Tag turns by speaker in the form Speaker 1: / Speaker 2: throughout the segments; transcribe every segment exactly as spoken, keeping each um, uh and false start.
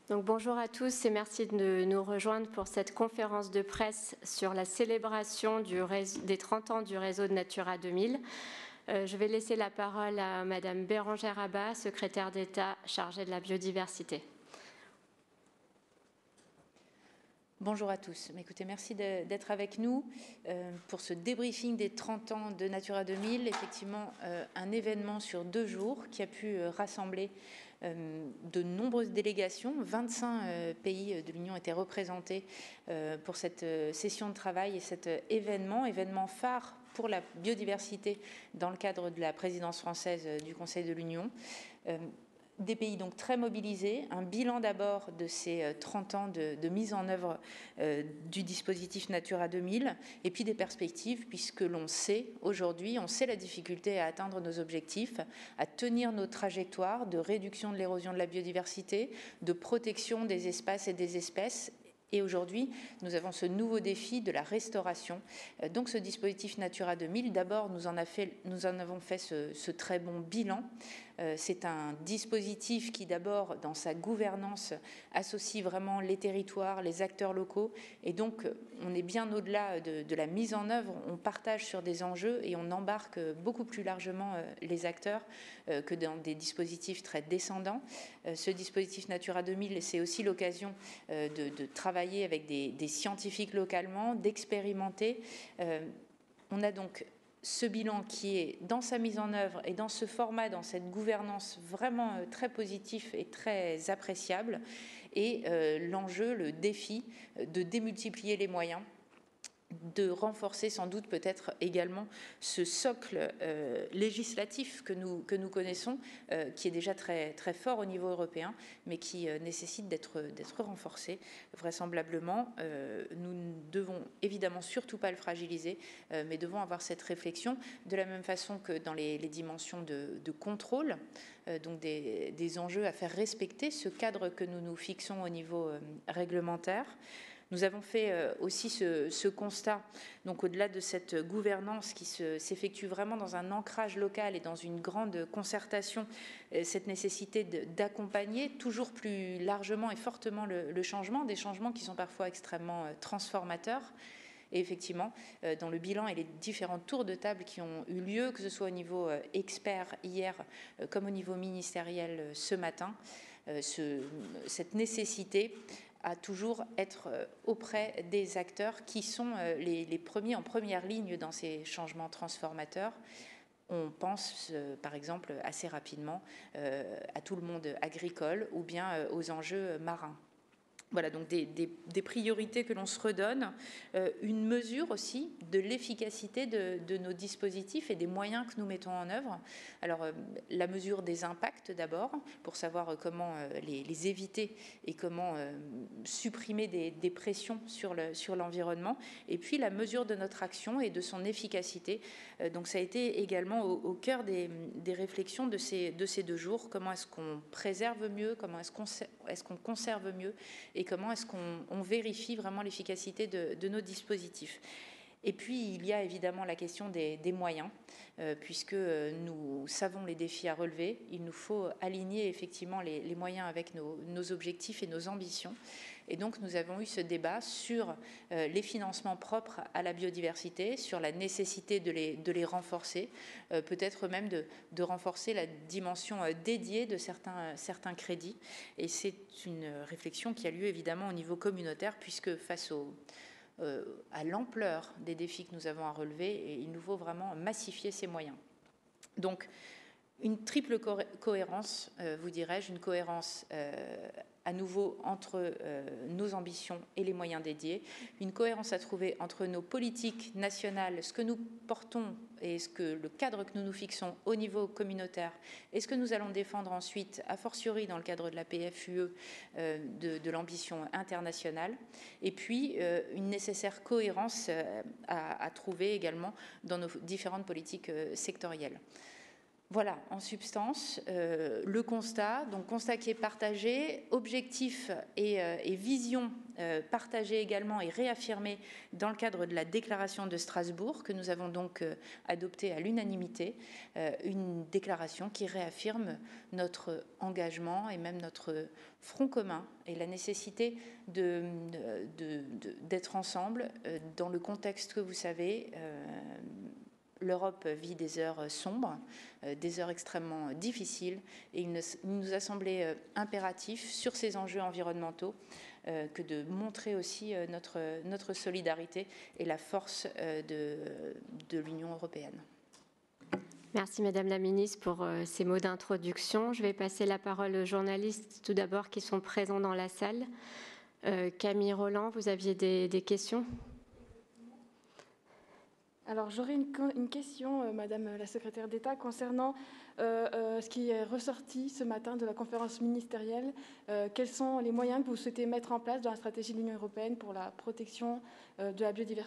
Speaker 1: Donc, bonjour à tous et merci de nous rejoindre pour cette conférence de presse sur la célébration du réseau, des trente ans du réseau de Natura deux mille. Euh, je vais laisser la parole à Madame Bérangère Abba, secrétaire d'État chargée de la biodiversité.
Speaker 2: Bonjour à tous. Écoutez, merci d'être avec nous euh, pour ce débriefing des trente ans de Natura deux mille. Effectivement, euh, un événement sur deux jours qui a pu euh, rassembler euh, de nombreuses délégations. vingt-cinq euh, pays de l'Union étaient représentés euh, pour cette euh, session de travail et cet euh, événement, événement phare pour la biodiversité dans le cadre de la présidence française euh, du Conseil de l'Union. Euh, Des pays donc très mobilisés, un bilan d'abord de ces trente ans de, de mise en œuvre euh, du dispositif Natura deux mille, et puis des perspectives, puisque l'on sait aujourd'hui, on sait la difficulté à atteindre nos objectifs, à tenir nos trajectoires de réduction de l'érosion de la biodiversité, de protection des espaces et des espèces. Et aujourd'hui, nous avons ce nouveau défi de la restauration. Donc ce dispositif Natura deux mille, d'abord, nous, nous en avons fait ce, ce très bon bilan. C'est un dispositif qui, d'abord, dans sa gouvernance, associe vraiment les territoires, les acteurs locaux. Et donc, on est bien au-delà de, de la mise en œuvre. On partage sur des enjeux et on embarque beaucoup plus largement les acteurs que dans des dispositifs très descendants. Ce dispositif Natura deux mille, c'est aussi l'occasion de, de travailler avec des, des scientifiques localement, d'expérimenter. On a donc ce bilan qui est dans sa mise en œuvre et dans ce format, dans cette gouvernance vraiment très positif et très appréciable, et euh, l'enjeu, le défi de démultiplier les moyens, de renforcer sans doute peut-être également ce socle euh, législatif que nous, que nous connaissons, euh, qui est déjà très, très fort au niveau européen, mais qui euh, nécessite d'être d'être renforcé vraisemblablement. Euh, nous ne devons évidemment surtout pas le fragiliser, euh, mais devons avoir cette réflexion de la même façon que dans les, les dimensions de, de contrôle, euh, donc des, des enjeux à faire respecter ce cadre que nous nous fixons au niveau euh, réglementaire. Nous avons fait aussi ce, ce constat, donc au-delà de cette gouvernance qui s'effectue vraiment dans un ancrage local et dans une grande concertation, cette nécessité d'accompagner toujours plus largement et fortement le, le changement, des changements qui sont parfois extrêmement transformateurs. Et effectivement, dans le bilan et les différents tours de table qui ont eu lieu, que ce soit au niveau expert hier comme au niveau ministériel ce matin, ce, cette nécessité à toujours être auprès des acteurs qui sont les, les premiers en première ligne dans ces changements transformateurs. On pense euh, par exemple assez rapidement euh, à tout le monde agricole ou bien euh, aux enjeux marins. Voilà, donc des, des, des priorités que l'on se redonne, euh, une mesure aussi de l'efficacité de, de nos dispositifs et des moyens que nous mettons en œuvre. Alors, euh, la mesure des impacts d'abord, pour savoir comment euh, les, les éviter et comment euh, supprimer des, des pressions sur le, sur l'environnement, et puis la mesure de notre action et de son efficacité. Euh, donc, ça a été également au, au cœur des, des réflexions de ces, de ces deux jours. Comment est-ce qu'on préserve mieux, comment est-ce qu'on, est-ce qu'on conserve mieux, et comment est-ce qu'on vérifie vraiment l'efficacité de, de nos dispositifs. Et puis, il y a évidemment la question des, des moyens, euh, puisque nous savons les défis à relever. Il nous faut aligner effectivement les, les moyens avec nos, nos objectifs et nos ambitions. Et donc, nous avons eu ce débat sur euh, les financements propres à la biodiversité, sur la nécessité de les, de les renforcer, euh, peut-être même de, de renforcer la dimension euh, dédiée de certains, certains crédits. Et c'est une réflexion qui a lieu évidemment au niveau communautaire, puisque face au Euh, à l'ampleur des défis que nous avons à relever, et il nous faut vraiment massifier ces moyens. Donc, une triple co cohérence, euh, vous dirais-je, une cohérence euh, à nouveau entre euh, nos ambitions et les moyens dédiés, une cohérence à trouver entre nos politiques nationales, ce que nous portons et ce que, le cadre que nous nous fixons au niveau communautaire, et ce que nous allons défendre ensuite, a fortiori dans le cadre de la P F U E, euh, de, de l'ambition internationale, et puis euh, une nécessaire cohérence euh, à, à trouver également dans nos différentes politiques euh, sectorielles. Voilà, en substance, euh, le constat, donc constat qui est partagé, objectif et, euh, et vision euh, partagée également et réaffirmée dans le cadre de la déclaration de Strasbourg, que nous avons donc euh, adoptée à l'unanimité, euh, une déclaration qui réaffirme notre engagement et même notre front commun et la nécessité de, de, de, d'être ensemble euh, dans le contexte que vous savez. Euh, L'Europe vit des heures sombres, des heures extrêmement difficiles, et il nous a semblé impératif sur ces enjeux environnementaux que de montrer aussi notre, notre solidarité et la force de, de l'Union européenne.
Speaker 1: Merci Madame la Ministre pour ces mots d'introduction. Je vais passer la parole aux journalistes tout d'abord qui sont présents dans la salle. Euh, Camille Roland, vous aviez des, des questions ?
Speaker 3: Alors j'aurais une, une question, euh, Madame la Secrétaire d'État, concernant euh, euh, ce qui est ressorti ce matin de la conférence ministérielle. Euh, quels sont les moyens que vous souhaitez mettre en place dans la stratégie de l'Union européenne pour la protection euh, de la biodiversité ?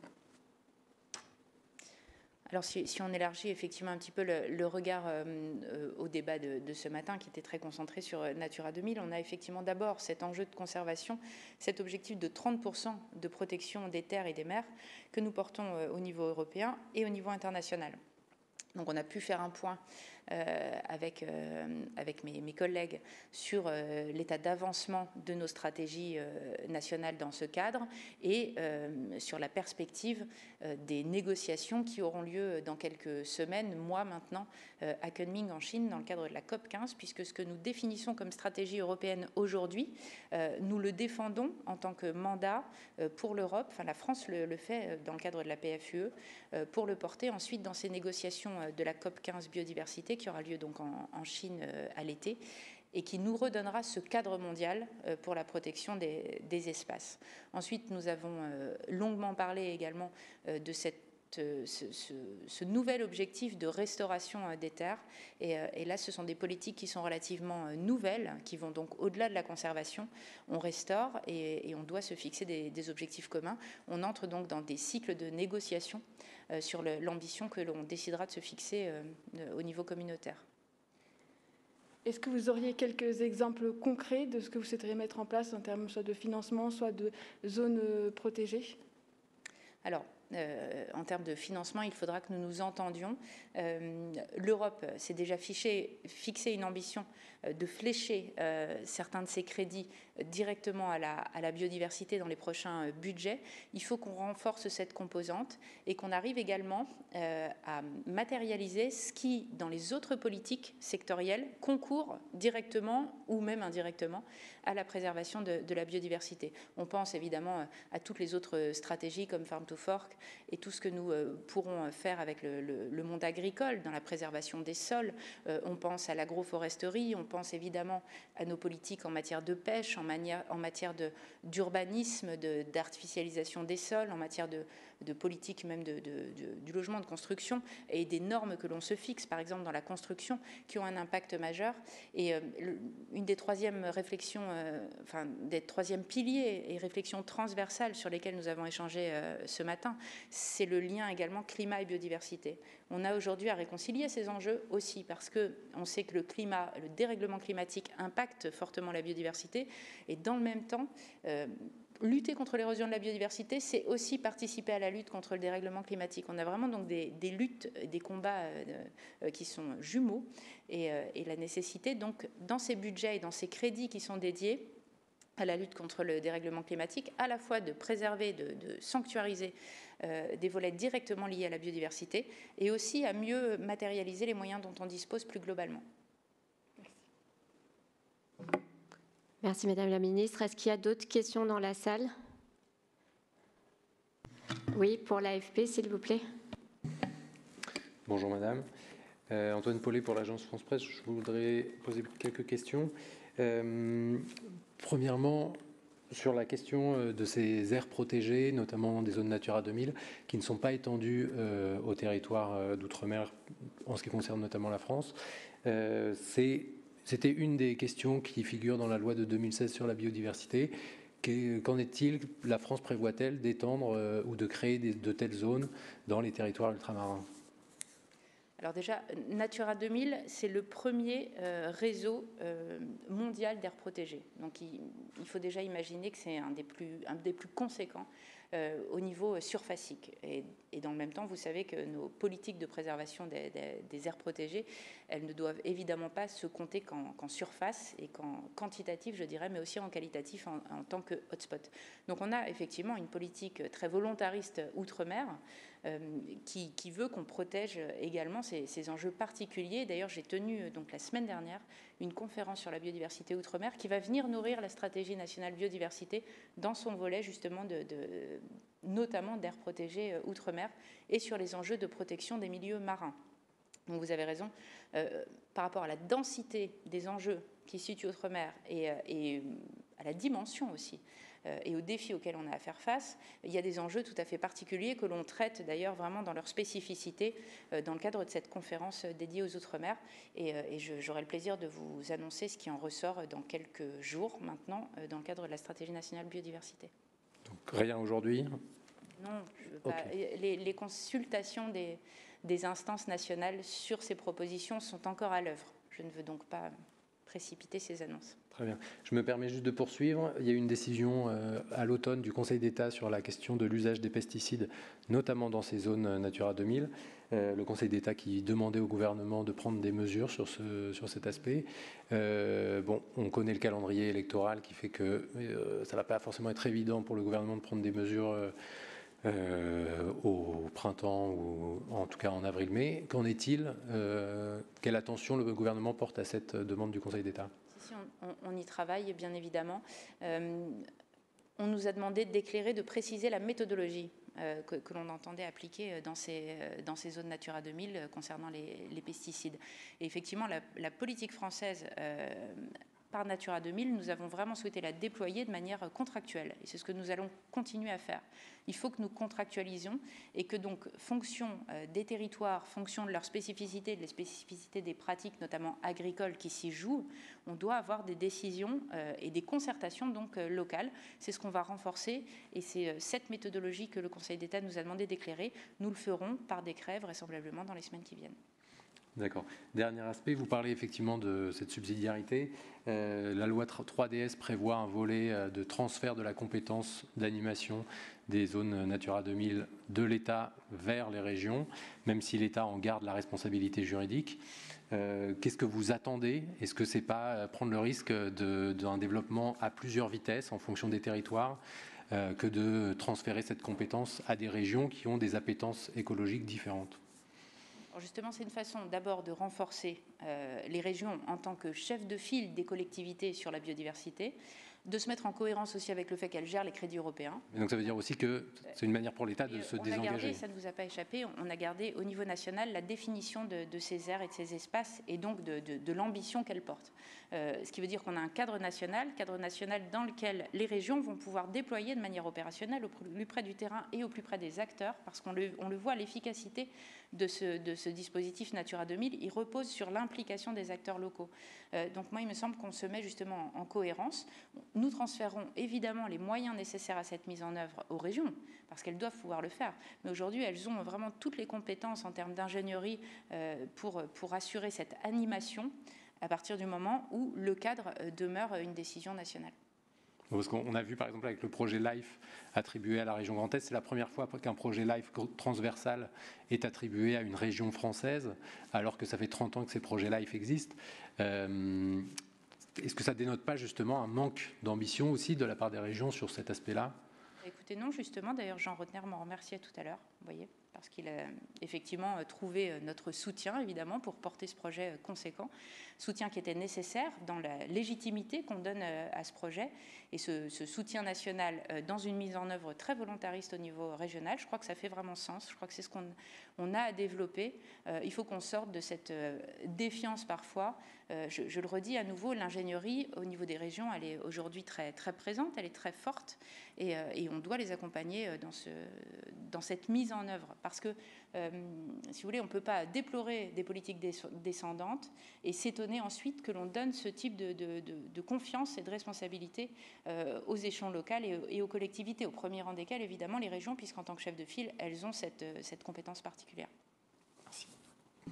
Speaker 2: Alors si, si on élargit effectivement un petit peu le, le regard euh, au débat de, de ce matin qui était très concentré sur Natura deux mille, on a effectivement d'abord cet enjeu de conservation, cet objectif de trente pour cent de protection des terres et des mers que nous portons euh, au niveau européen et au niveau international. Donc on a pu faire un point euh, avec, euh, avec mes, mes collègues sur euh, l'état d'avancement de nos stratégies euh, nationales dans ce cadre et euh, sur la perspective euh, des négociations qui auront lieu dans quelques semaines, mois maintenant, euh, à Kunming en Chine dans le cadre de la COP quinze, puisque ce que nous définissons comme stratégie européenne aujourd'hui, euh, nous le défendons en tant que mandat euh, pour l'Europe, enfin la France le, le fait dans le cadre de la P F U E, euh, pour le porter ensuite dans ces négociations de la COP quinze biodiversité qui aura lieu donc en, en Chine euh, à l'été et qui nous redonnera ce cadre mondial euh, pour la protection des, des espaces. Ensuite, nous avons euh, longuement parlé également euh, de cette Ce, ce, ce nouvel objectif de restauration des terres. Et, et là, ce sont des politiques qui sont relativement nouvelles, qui vont donc au-delà de la conservation. On restaure et, et on doit se fixer des, des objectifs communs. On entre donc dans des cycles de négociation euh, sur le, l'ambition que l'on décidera de se fixer euh, au niveau communautaire.
Speaker 3: Est-ce que vous auriez quelques exemples concrets de ce que vous souhaiteriez mettre en place en termes soit de financement, soit de zones protégées ?
Speaker 2: Alors, Euh, en termes de financement, il faudra que nous nous entendions. Euh, L'Europe s'est déjà fiché, fixé une ambition euh, de flécher euh, certains de ses crédits euh, directement à la, à la biodiversité dans les prochains euh, budgets. Il faut qu'on renforce cette composante et qu'on arrive également euh, à matérialiser ce qui, dans les autres politiques sectorielles, concourt directement ou même indirectement à la préservation de, de la biodiversité. On pense évidemment à toutes les autres stratégies comme Farm to Fork et tout ce que nous euh, pourrons faire avec le, le, le monde agricole dans la préservation des sols. Euh, on pense à l'agroforesterie, on pense évidemment à nos politiques en matière de pêche, en, manière, en matière de, d'urbanisme, de, d'artificialisation des sols, en matière de, de politique même de, de, de, du logement, de construction et des normes que l'on se fixe, par exemple dans la construction, qui ont un impact majeur. Et euh, le, une des troisièmes réflexions, euh, enfin des troisièmes piliers et réflexions transversales sur lesquelles nous avons échangé euh, ce matin, c'est le lien également climat et biodiversité. On a aujourd'hui à réconcilier ces enjeux aussi parce qu'on sait que le climat, le dérèglement climatique impacte fortement la biodiversité et dans le même temps, euh, lutter contre l'érosion de la biodiversité, c'est aussi participer à la lutte contre le dérèglement climatique. On a vraiment donc des, des luttes, des combats euh, euh, qui sont jumeaux et, euh, et la nécessité donc dans ces budgets et dans ces crédits qui sont dédiés à la lutte contre le dérèglement climatique, à la fois de préserver, de, de sanctuariser euh, des volets directement liés à la biodiversité et aussi à mieux matérialiser les moyens dont on dispose plus globalement.
Speaker 1: Merci. Merci Madame la Ministre. Est-ce qu'il y a d'autres questions dans la salle ? Oui, pour l'A F P, s'il vous plaît.
Speaker 4: Bonjour Madame. Euh, Antoine Paulet pour l'agence France Presse. Je voudrais poser quelques questions. Euh, premièrement, sur la question de ces aires protégées, notamment des zones Natura deux mille, qui ne sont pas étendues euh, au territoire d'outre-mer, en ce qui concerne notamment la France. Euh, c'est, c'était une des questions qui figure dans la loi de deux mille seize sur la biodiversité. Qu'en est-il ? La France prévoit-elle d'étendre euh, ou de créer des, de telles zones dans les territoires ultramarins ?
Speaker 2: Alors déjà, Natura deux mille, c'est le premier euh, réseau euh, mondial d'aires protégées. Donc il, il faut déjà imaginer que c'est un des plus, un des plus conséquents euh, au niveau surfacique. Et, et dans le même temps, vous savez que nos politiques de préservation des, des, des aires protégées, elles ne doivent évidemment pas se compter qu'en, qu'en surface et qu'en quantitatif, je dirais, mais aussi en qualitatif en, en tant que hotspot. Donc on a effectivement une politique très volontariste outre-mer, Euh, qui, qui veut qu'on protège également ces, ces enjeux particuliers. D'ailleurs, j'ai tenu donc la semaine dernière une conférence sur la biodiversité outre-mer qui va venir nourrir la stratégie nationale biodiversité dans son volet justement de, de notamment d'aires protégées outre-mer et sur les enjeux de protection des milieux marins. Donc vous avez raison, euh, par rapport à la densité des enjeux qui se situent outre-mer et, et à la dimension aussi et aux défis auxquels on a à faire face, il y a des enjeux tout à fait particuliers que l'on traite d'ailleurs vraiment dans leur spécificité dans le cadre de cette conférence dédiée aux Outre-mer. Et, et j'aurai le plaisir de vous annoncer ce qui en ressort dans quelques jours maintenant dans le cadre de la stratégie nationale biodiversité.
Speaker 4: Donc rien aujourd'hui ?
Speaker 2: Non, je veux pas. Okay. Les, les consultations des, des instances nationales sur ces propositions sont encore à l'œuvre. Je ne veux donc pas précipiter ces annonces.
Speaker 4: Très bien. Je me permets juste de poursuivre. Il y a eu une décision euh, à l'automne du Conseil d'État sur la question de l'usage des pesticides, notamment dans ces zones Natura deux mille. Euh, le Conseil d'État qui demandait au gouvernement de prendre des mesures sur, ce, sur cet aspect. Euh, bon, on connaît le calendrier électoral qui fait que euh, ça ne va pas forcément être évident pour le gouvernement de prendre des mesures euh, euh, au printemps ou en tout cas en avril-mai. Qu'en est-il euh, Quelle attention le gouvernement porte à cette demande du Conseil d'État ?
Speaker 2: Si, on, on y travaille, bien évidemment. Euh, on nous a demandé d'éclairer, de préciser la méthodologie euh, que, que l'on entendait appliquer dans ces, dans ces zones Natura deux mille concernant les, les pesticides. Et effectivement, la, la politique française euh, par Natura deux mille, nous avons vraiment souhaité la déployer de manière contractuelle. Et c'est ce que nous allons continuer à faire. Il faut que nous contractualisions et que donc, fonction euh, des territoires, fonction de leurs spécificités, de les spécificités des pratiques, notamment agricoles, qui s'y jouent, on doit avoir des décisions euh, et des concertations donc euh, locales. C'est ce qu'on va renforcer et c'est euh, cette méthodologie que le Conseil d'État nous a demandé d'éclairer. Nous le ferons par décret, vraisemblablement dans les semaines qui viennent.
Speaker 4: D'accord. Dernier aspect, vous parlez effectivement de cette subsidiarité. Euh, la loi trois D S prévoit un volet de transfert de la compétence d'animation des zones Natura deux mille de l'État vers les régions, même si l'État en garde la responsabilité juridique. Euh, qu'est-ce que vous attendez ? Est-ce que ce n'est pas prendre le risque de, d'un développement à plusieurs vitesses en fonction des territoires euh, que de transférer cette compétence à des régions qui ont des appétences écologiques différentes ?
Speaker 2: Alors justement, c'est une façon d'abord de renforcer euh, les régions en tant que chef de file des collectivités sur la biodiversité, de se mettre en cohérence aussi avec le fait qu'elles gèrent les crédits européens.
Speaker 4: Et donc ça veut dire aussi que c'est une manière pour l'État de se
Speaker 2: on
Speaker 4: désengager.
Speaker 2: A gardé, ça ne vous a pas échappé, on a gardé au niveau national la définition de, de ces aires et de ces espaces et donc de, de, de l'ambition qu'elles portent. Euh, ce qui veut dire qu'on a un cadre national, cadre national dans lequel les régions vont pouvoir déployer de manière opérationnelle au plus près du terrain et au plus près des acteurs, parce qu'on le, on le voit, l'efficacité de ce, de ce dispositif Natura deux mille, il repose sur l'implication des acteurs locaux. Euh, donc moi, il me semble qu'on se met justement en, en cohérence. Nous transférons évidemment les moyens nécessaires à cette mise en œuvre aux régions, parce qu'elles doivent pouvoir le faire. Mais aujourd'hui, elles ont vraiment toutes les compétences en termes d'ingénierie euh, pour, pour assurer cette animation à partir du moment où le cadre demeure une décision nationale.
Speaker 4: Parce qu'on a vu par exemple avec le projet LIFE attribué à la région Grand Est, c'est la première fois qu'un projet LIFE transversal est attribué à une région française, alors que ça fait trente ans que ces projets LIFE existent. Euh, est-ce que ça ne dénote pas justement un manque d'ambition aussi de la part des régions sur cet aspect-là ?
Speaker 2: Écoutez, non, justement, d'ailleurs Jean Rotner m'en remerciait tout à l'heure, vous voyez, parce qu'il a effectivement trouvé notre soutien, évidemment, pour porter ce projet conséquent, soutien qui était nécessaire dans la légitimité qu'on donne à ce projet, et ce, ce soutien national dans une mise en œuvre très volontariste au niveau régional, je crois que ça fait vraiment sens, je crois que c'est ce qu'on on a à développer. Euh, il faut qu'on sorte de cette euh, défiance parfois. Euh, je, je le redis à nouveau, l'ingénierie au niveau des régions, elle est aujourd'hui très, très présente, elle est très forte, et, euh, et on doit les accompagner dans, ce, dans cette mise en œuvre. Parce que, euh, si vous voulez, on ne peut pas déplorer des politiques descendantes et s'étonner ensuite que l'on donne ce type de, de, de, de confiance et de responsabilité euh, aux échelons locaux et, et aux collectivités, au premier rang desquelles, évidemment, les régions, puisqu'en tant que chef de file, elles ont cette, cette compétence particulière.
Speaker 4: Merci.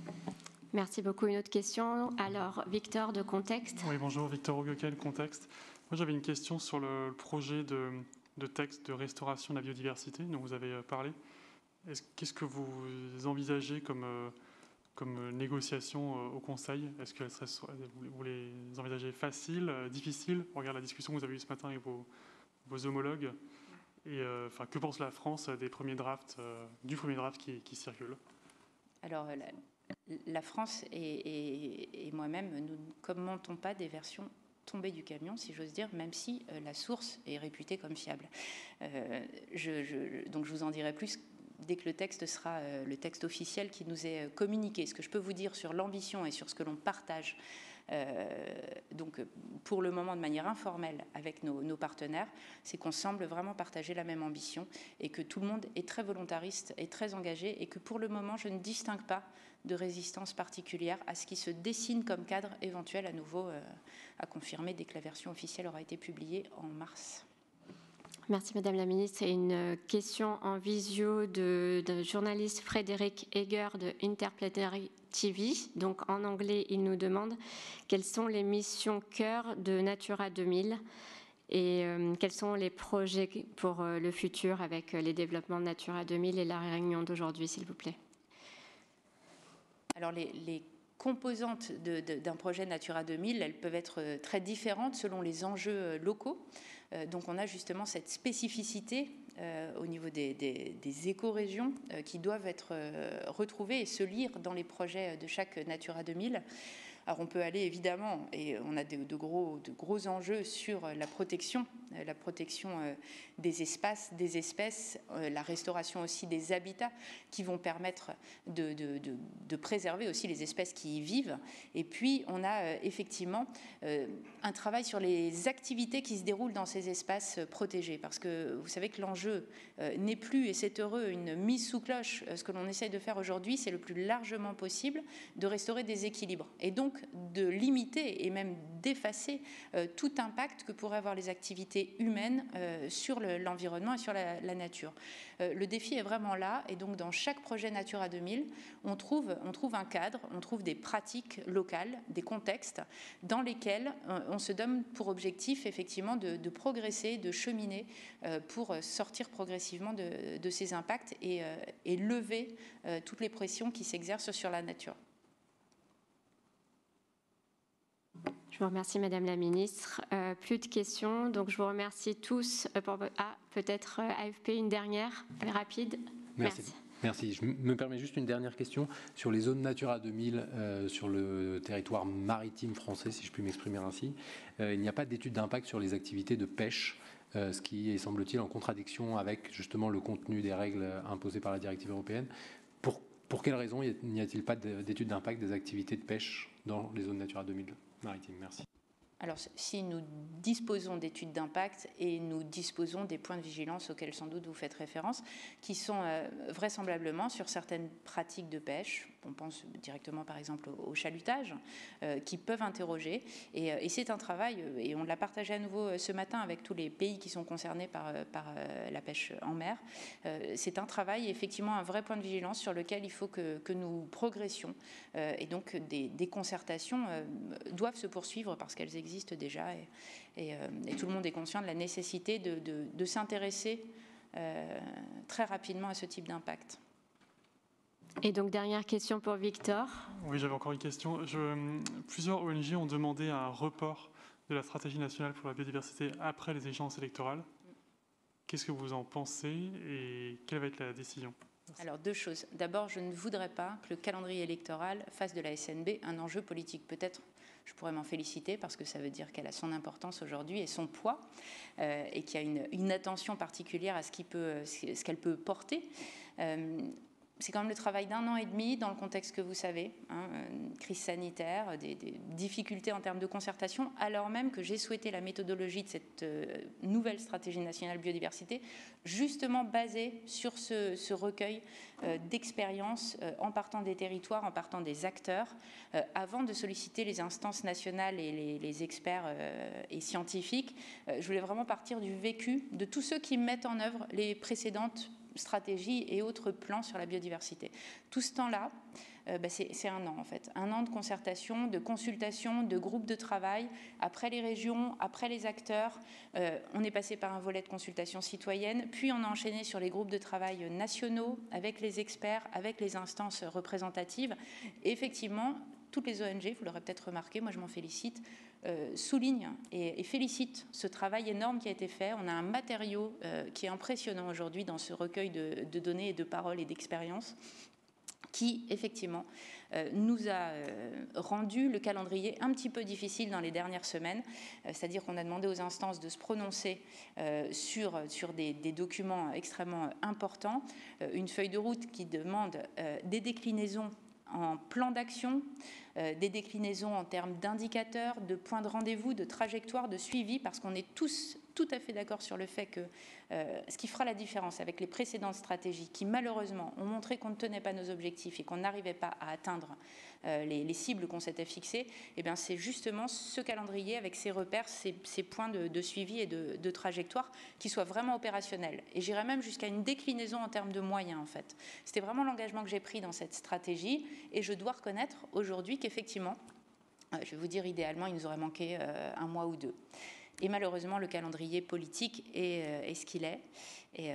Speaker 1: Merci beaucoup. Une autre question. Alors, Victor, de Contexte.
Speaker 5: Oui, bonjour, Victor Auguequel, Contexte. Moi, j'avais une question sur le projet de, de texte de restauration de la biodiversité dont vous avez parlé. Est-ce, qu'est-ce que vous envisagez comme, comme négociation au Conseil? Est-ce que serait, vous les envisagez faciles, difficiles? On regarde la discussion que vous avez eue ce matin avec vos, vos homologues. Et euh, enfin, que pense la France des premiers drafts, euh, du premier draft qui, qui circule?
Speaker 2: Alors, la, la France et, et, et moi-même, nous ne commentons pas des versions tombées du camion, si j'ose dire, même si euh, la source est réputée comme fiable. Euh, je, je, donc, je vous en dirai plus dès que le texte sera euh, le texte officiel qui nous est communiqué. Ce que je peux vous dire sur l'ambition et sur ce que l'on partage, euh, donc pour le moment de manière informelle avec nos, nos partenaires, c'est qu'on semble vraiment partager la même ambition et que tout le monde est très volontariste et très engagé et que pour le moment, je ne distingue pas de résistance particulière à ce qui se dessine comme cadre éventuel à nouveau euh, à confirmer dès que la version officielle aura été publiée en mars.
Speaker 1: Merci Madame la Ministre. Et une question en visio de, de journaliste Frédéric Heger de Interplanetary T V. Donc en anglais, il nous demande quelles sont les missions cœur de Natura deux mille et euh, quels sont les projets pour euh, le futur avec les développements de Natura deux mille et la réunion d'aujourd'hui, s'il vous plaît.
Speaker 2: Alors les, les composantes de, de, d'un projet Natura deux mille, elles peuvent être très différentes selon les enjeux locaux. Euh, donc on a justement cette spécificité euh, au niveau des, des, des écorégions euh, qui doivent être euh, retrouvées et se lire dans les projets de chaque Natura deux mille. Alors on peut aller évidemment, et on a de, de, gros, de gros enjeux sur la protection, la protection des espaces, des espèces, la restauration aussi des habitats qui vont permettre de, de, de, de préserver aussi les espèces qui y vivent. Et puis on a effectivement un travail sur les activités qui se déroulent dans ces espaces protégés, parce que vous savez que l'enjeu n'est plus, et c'est heureux, une mise sous cloche. Ce que l'on essaye de faire aujourd'hui, c'est le plus largement possible de restaurer des équilibres. Et donc de limiter et même d'effacer euh, tout impact que pourraient avoir les activités humaines euh, sur le, l'environnement et sur la, la nature. Euh, le défi est vraiment là, et donc dans chaque projet Natura deux mille, on trouve, on trouve un cadre, on trouve des pratiques locales, des contextes dans lesquels euh, on se donne pour objectif effectivement de, de progresser, de cheminer euh, pour sortir progressivement de, de ces impacts et, euh, et lever euh, toutes les pressions qui s'exercent sur la nature.
Speaker 1: Je vous remercie, Madame la Ministre. Euh, plus de questions, donc je vous remercie tous. Euh, pour... Ah, peut-être euh, A F P, une dernière, rapide.
Speaker 4: Merci.
Speaker 1: Merci.
Speaker 4: Merci. Je me permets juste une dernière question sur les zones Natura deux mille euh, sur le territoire maritime français, si je puis m'exprimer ainsi. Euh, il n'y a pas d'étude d'impact sur les activités de pêche, euh, ce qui est, semble-t-il, en contradiction avec justement le contenu des règles imposées par la directive européenne. Pour, pour quelles raisons n'y a-t-il pas d'étude d'impact des activités de pêche dans les zones Natura deux mille maritime? Merci.
Speaker 2: Alors, si nous disposons d'études d'impact et nous disposons des points de vigilance auxquels sans doute vous faites référence, qui sont euh, vraisemblablement sur certaines pratiques de pêche, on pense directement par exemple au, au chalutage, euh, qui peuvent interroger. Et, et c'est un travail, et on l'a partagé à nouveau ce matin avec tous les pays qui sont concernés par, par euh, la pêche en mer. Euh, c'est un travail, effectivement, un vrai point de vigilance sur lequel il faut que, que nous progressions. Euh, et donc, des, des concertations euh, doivent se poursuivre parce qu'elles existent existe déjà et, et, euh, et tout le monde est conscient de la nécessité de, de, de s'intéresser euh, très rapidement à ce type d'impact.
Speaker 1: Et donc, dernière question pour Victor.
Speaker 5: Oui, j'avais encore une question. Je, plusieurs O N G ont demandé un report de la stratégie nationale pour la biodiversité après les échéances électorales. Qu'est-ce que vous en pensez et quelle va être la décision ? Merci.
Speaker 2: Alors, deux choses. D'abord, je ne voudrais pas que le calendrier électoral fasse de la S N B un enjeu politique. Peut-être je pourrais m'en féliciter parce que ça veut dire qu'elle a son importance aujourd'hui et son poids euh, et qu'il y a une, une attention particulière à ce, qui peut, ce qu'elle peut porter. Euh, c'est quand même le travail d'un an et demi dans le contexte que vous savez, hein, une crise sanitaire, des, des difficultés en termes de concertation, alors même que j'ai souhaité la méthodologie de cette euh, nouvelle stratégie nationale biodiversité, justement basée sur ce, ce recueil euh, d'expériences euh, en partant des territoires, en partant des acteurs, euh, avant de solliciter les instances nationales et les, les experts euh, et scientifiques. Euh, je voulais vraiment partir du vécu de tous ceux qui mettent en œuvre les précédentes stratégies et autres plans sur la biodiversité. Tout ce temps-là, euh, bah c'est un an en fait. Un an de concertation, de consultation, de groupe de travail, après les régions, après les acteurs. Euh, on est passé par un volet de consultation citoyenne, puis on a enchaîné sur les groupes de travail nationaux, avec les experts, avec les instances représentatives. Et effectivement, toutes les O N G, vous l'aurez peut-être remarqué, moi je m'en félicite, Euh, souligne et, et félicite ce travail énorme qui a été fait. On a un matériau euh, qui est impressionnant aujourd'hui dans ce recueil de, de données et de paroles et d'expériences qui, effectivement, euh, nous a euh, rendu le calendrier un petit peu difficile dans les dernières semaines. Euh, C'est-à-dire qu'on a demandé aux instances de se prononcer euh, sur, sur des, des documents extrêmement importants. Euh, une feuille de route qui demande euh, des déclinaisons en plan d'action, euh, des déclinaisons en termes d'indicateurs, de points de rendez-vous, de trajectoires, de suivi, parce qu'on est tous tout à fait d'accord sur le fait que euh, ce qui fera la différence avec les précédentes stratégies qui, malheureusement, ont montré qu'on ne tenait pas nos objectifs et qu'on n'arrivait pas à atteindre euh, les, les cibles qu'on s'était fixées, eh bien, c'est justement ce calendrier avec ces repères, ces, ces points de, de suivi et de, de trajectoire qui soient vraiment opérationnels. Et j'irais même jusqu'à une déclinaison en termes de moyens, en fait. C'était vraiment l'engagement que j'ai pris dans cette stratégie et je dois reconnaître aujourd'hui qu'effectivement, euh, je vais vous dire, idéalement, il nous aurait manqué euh, un mois ou deux. Et malheureusement, le calendrier politique est, euh, est ce qu'il est. Et euh,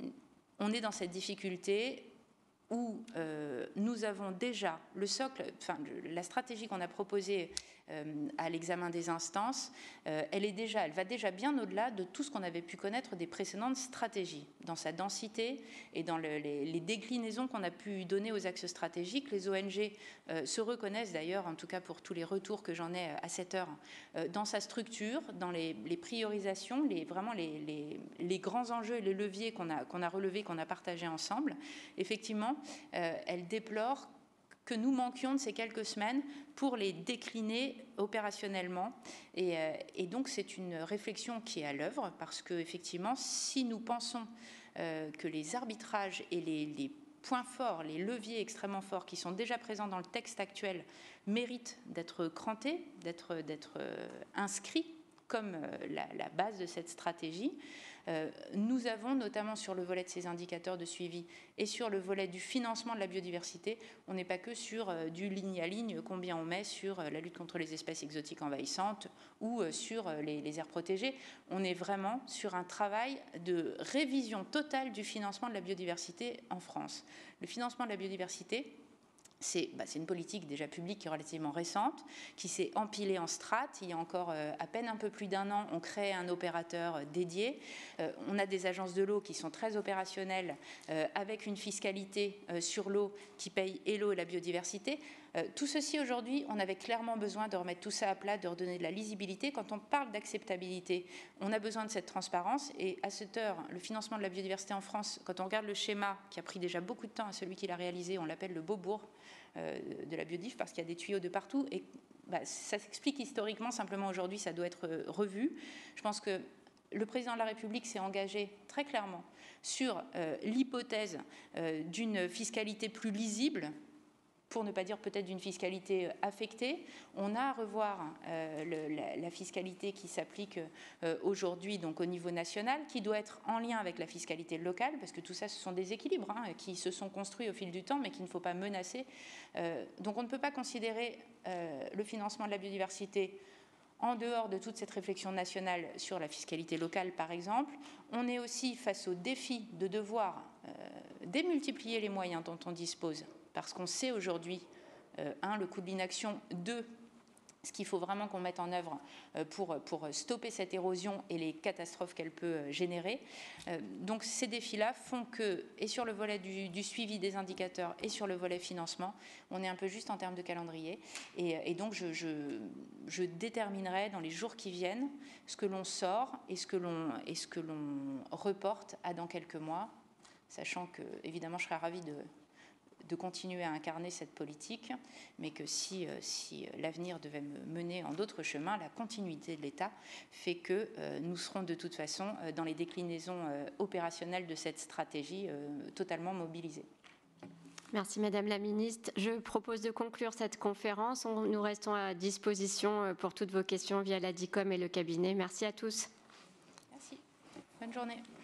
Speaker 2: on est dans cette difficulté où euh, nous avons déjà le socle, enfin, la stratégie qu'on a proposée euh, à l'examen des instances, euh, elle est déjà, elle va déjà bien au-delà de tout ce qu'on avait pu connaître des précédentes stratégies, dans sa densité et dans le, les, les déclinaisons qu'on a pu donner aux axes stratégiques. Les O N G euh, se reconnaissent d'ailleurs, en tout cas pour tous les retours que j'en ai à cette heure, euh, dans sa structure, dans les, les priorisations, les, vraiment les, les, les grands enjeux et les leviers qu'on a, qu'on a relevés, qu'on a partagés ensemble. Effectivement, euh, elle déplore que nous manquions de ces quelques semaines pour les décliner opérationnellement. Et, euh, et donc, c'est une réflexion qui est à l'œuvre, parce qu'effectivement, si nous pensons euh, que les arbitrages et les, les points forts, les leviers extrêmement forts qui sont déjà présents dans le texte actuel méritent d'être crantés, d'être d'être euh, inscrits comme euh, la, la base de cette stratégie, Euh, nous avons, notamment sur le volet de ces indicateurs de suivi et sur le volet du financement de la biodiversité, on n'est pas que sur euh, du ligne à ligne, combien on met sur euh, la lutte contre les espèces exotiques envahissantes ou euh, sur euh, les, les aires protégées. On est vraiment sur un travail de révision totale du financement de la biodiversité en France. Le financement de la biodiversité, c'est bah, une politique déjà publique qui est relativement récente, qui s'est empilée en strates. Il y a encore euh, à peine un peu plus d'un an, on crée un opérateur euh, dédié. Euh, on a des agences de l'eau qui sont très opérationnelles, euh, avec une fiscalité euh, sur l'eau qui paye et l'eau et la biodiversité. Euh, tout ceci, aujourd'hui, on avait clairement besoin de remettre tout ça à plat, de redonner de la lisibilité. Quand on parle d'acceptabilité, on a besoin de cette transparence. Et à cette heure, le financement de la biodiversité en France, quand on regarde le schéma qui a pris déjà beaucoup de temps à celui qui l'a réalisé, on l'appelle le Beaubourg euh, de la biodif, parce qu'il y a des tuyaux de partout. Et bah, ça s'explique historiquement. Simplement, aujourd'hui, ça doit être revu. Je pense que le président de la République s'est engagé très clairement sur euh, l'hypothèse euh, d'une fiscalité plus lisible, pour ne pas dire peut-être d'une fiscalité affectée. On a à revoir euh, le, la, la fiscalité qui s'applique euh, aujourd'hui donc au niveau national, qui doit être en lien avec la fiscalité locale, parce que tout ça, ce sont des équilibres hein, qui se sont construits au fil du temps, mais qu'il ne faut pas menacer. Euh, donc on ne peut pas considérer euh, le financement de la biodiversité en dehors de toute cette réflexion nationale sur la fiscalité locale, par exemple. On est aussi face au défi de devoir euh, démultiplier les moyens dont on dispose, parce qu'on sait aujourd'hui, euh, un, le coût de l'inaction, deux, ce qu'il faut vraiment qu'on mette en œuvre pour, pour stopper cette érosion et les catastrophes qu'elle peut générer. Euh, donc ces défis-là font que, et sur le volet du, du suivi des indicateurs et sur le volet financement, on est un peu juste en termes de calendrier. Et, et donc je, je, je déterminerai dans les jours qui viennent ce que l'on sort et ce que l'on, et ce que l'on reporte à dans quelques mois, sachant que, évidemment, je serais ravie de de continuer à incarner cette politique, mais que si, euh, si l'avenir devait me mener en d'autres chemins, la continuité de l'État fait que euh, nous serons de toute façon euh, dans les déclinaisons euh, opérationnelles de cette stratégie euh, totalement mobilisés.
Speaker 1: Merci Madame la Ministre. Je propose de conclure cette conférence. On, nous restons à disposition pour toutes vos questions via la DICOM et le cabinet. Merci à tous.
Speaker 2: Merci. Bonne journée.